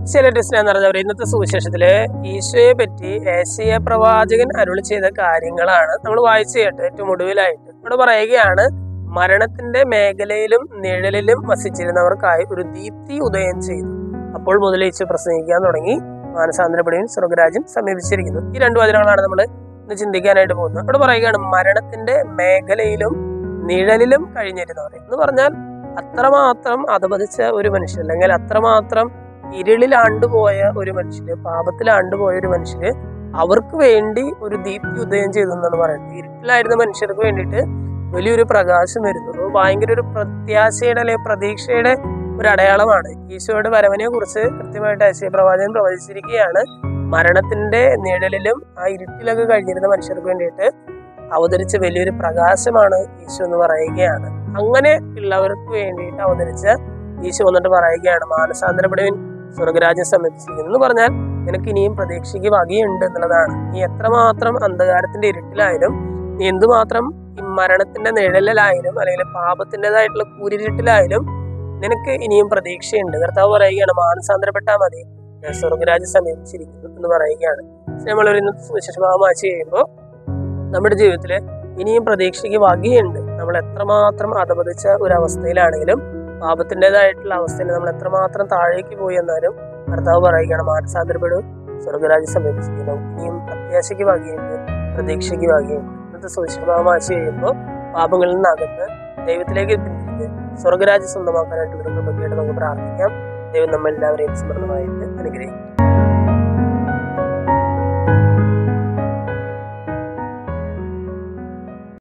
ചില ടെസ്റ്റ് എന്ന് പറഞ്ഞവർ ഇന്നത്തെ സുവിശേഷത്തില് ഈശോയെ പറ്റി ഏശയ്യാ പ്രവാചകൻ അരുളി ചെയ്ത കാര്യങ്ങളാണ് നമ്മൾ വായിച്ചു കേട്ട്. ഏറ്റവും ഒടുവിലായിട്ട് ഇവിടെ പറയുകയാണ്, മരണത്തിന്റെ മേഖലയിലും നിഴലിലും വസിച്ചിരുന്നവർക്കായി ഒരു ദീപ്തി ഉദയം ചെയ്തു. അപ്പോൾ മുതൽ ഈശോ പ്രസംഗിക്കാൻ തുടങ്ങി, മാനസാന്തരപ്പെടുകയും സ്വർഗരാജ്യം സമീപിച്ചിരിക്കുന്നു. ഈ രണ്ടു വചനങ്ങളാണ് നമ്മൾ ഇന്ന് ചിന്തിക്കാനായിട്ട് പോകുന്നത്. ഇവിടെ പറയുകയാണ്, മരണത്തിന്റെ മേഖലയിലും നിഴലിലും കഴിഞ്ഞിരുന്നവർ എന്ന് പറഞ്ഞാൽ അത്രമാത്രം അധപതിച്ച ഒരു മനുഷ്യൻ, അല്ലെങ്കിൽ അത്രമാത്രം ഇരുളിലാണ്ടുപോയ ഒരു മനുഷ്യന്, പാപത്തിലാണ്ടുപോയ ഒരു മനുഷ്യന് അവർക്ക് വേണ്ടി ഒരു ദീപ്തി ഉദയം ചെയ്തു എന്നാണ് പറയുന്നത്. ഇരുട്ടിലായിരുന്ന മനുഷ്യർക്ക് വേണ്ടിയിട്ട് വലിയൊരു പ്രകാശം വരുന്നത് ഭയങ്കര ഒരു പ്രത്യാശയുടെ അല്ലെങ്കിൽ പ്രതീക്ഷയുടെ ഒരു അടയാളമാണ്. ഈശോയുടെ വരവിനെ കുറിച്ച് കൃത്യമായിട്ട് ഏശയ്യാ പ്രവാചകൻ പ്രവചിച്ചിരിക്കുകയാണ്. മരണത്തിന്റെ നിഴലിലും ആ ഇരുട്ടിലൊക്കെ കഴിഞ്ഞിരുന്ന മനുഷ്യർക്ക് വേണ്ടിയിട്ട് അവതരിച്ച വലിയൊരു പ്രകാശമാണ് ഈശോ എന്ന് പറയുകയാണ്. അങ്ങനെ ഉള്ളവർക്ക് വേണ്ടിയിട്ട് അവതരിച്ച ഈശോ വന്നിട്ട് പറയുകയാണ്, മാനസാന്തരപ്പെടുവിൻ സ്വർഗരാജ്യം സമീപിച്ചിരിക്കുന്നു എന്ന് പറഞ്ഞാൽ നിനക്ക് ഇനിയും പ്രതീക്ഷയ്ക്ക് വകയുണ്ട് എന്നുള്ളതാണ്. നീ എത്രമാത്രം അന്ധകാരത്തിന്റെ ഇരുട്ടിലായാലും, നീ എന്തുമാത്രം ഈ മരണത്തിന്റെ നിഴലിലായാലും, അല്ലെങ്കിൽ പാപത്തിൻ്റെതായിട്ടുള്ള കൂരിരുട്ടിലായാലും നിനക്ക് ഇനിയും പ്രതീക്ഷയുണ്ട്. കർത്താവ് പറയുകയാണ്, മാനസാന്തരപ്പെട്ടാൽ മതി, സ്വർഗരാജ്യം സമീപിച്ചിരിക്കുന്നു എന്ന് പറയുകയാണ്. നമ്മളൊരു സുവിശേഷഭാഗം വായിച്ചു കഴിയുമ്പോൾ നമ്മുടെ ജീവിതത്തില് ഇനിയും പ്രതീക്ഷയ്ക്ക് വകയുണ്ട്. നമ്മൾ എത്രമാത്രം അധപതിച്ച ഒരു അവസ്ഥയിലാണെങ്കിലും, പാപത്തിൻ്റെതായിട്ടുള്ള അവസ്ഥയിൽ നമ്മൾ എത്രമാത്രം താഴേക്ക് പോയി എന്നാലും കർത്താവ് പറയുകയാണ്, മാനസാന്തരപ്പെടും, സ്വർഗരാജ്യം സമീപിച്ചിരിക്കുന്നു. ഇനിയും പ്രത്യാശയ്ക്ക് വകയുണ്ട്, പ്രതീക്ഷയ്ക്ക് വകയുണ്ട്. ഇന്നത്തെ സുവിശേഷഭാഗം വായിച്ചു കഴിയുമ്പോൾ പാപങ്ങളിൽ നിന്ന് അകന്ന് ദൈവത്തിലേക്ക് പിന്തിരിഞ്ഞ് സ്വർഗരാജ്യം സ്വന്തമാക്കാനായിട്ട് നമുക്ക് പ്രാർത്ഥിക്കാം. ദൈവം നമ്മളെല്ലാവരെയും സമൃദ്ധമായിട്ട് അനുഗ്രഹിക്കും.